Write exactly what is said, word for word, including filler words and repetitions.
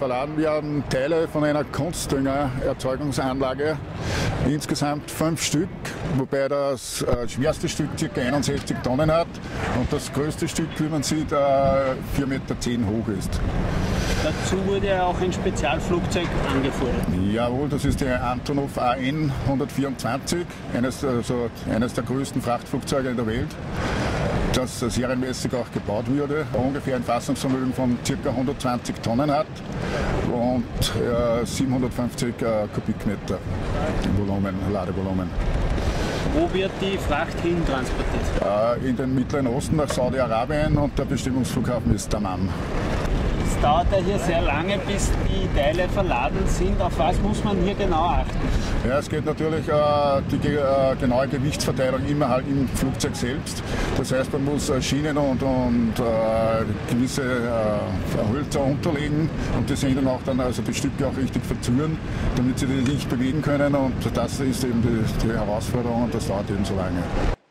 Verladen werden Teile von einer Kunstdüngererzeugungsanlage, insgesamt fünf Stück, wobei das äh, schwerste Stück ca. einundsechzig Tonnen hat und das größte Stück, wie man sieht, äh, vier Meter zehn hoch ist. Dazu wurde ja auch ein Spezialflugzeug angefordert. Jawohl, das ist der Antonow A N hundertvierundzwanzig, eines, also eines der größten Frachtflugzeuge in der Welt, das serienmäßig auch gebaut wurde, ungefähr ein Fassungsvermögen von ca. hundertzwanzig Tonnen hat und äh, siebenhundertfünfzig äh, Kubikmeter Volumen, Ladevolumen. Wo wird die Fracht hin transportiert? Äh, in den Mittleren Osten nach Saudi-Arabien und der Bestimmungsflughafen ist Dammam. Es dauert ja hier sehr lange, bis die Teile verladen sind. Auf was muss man hier genau achten? Ja, es geht natürlich äh, die äh, genaue Gewichtsverteilung immer halt im Flugzeug selbst. Das heißt, man muss äh, Schienen und, und äh, gewisse äh, Hölzer unterlegen und die sehen dann auch dann also die Stücke auch richtig verzurren, damit sie die nicht bewegen können. Und das ist eben die, die Herausforderung und das dauert eben so lange.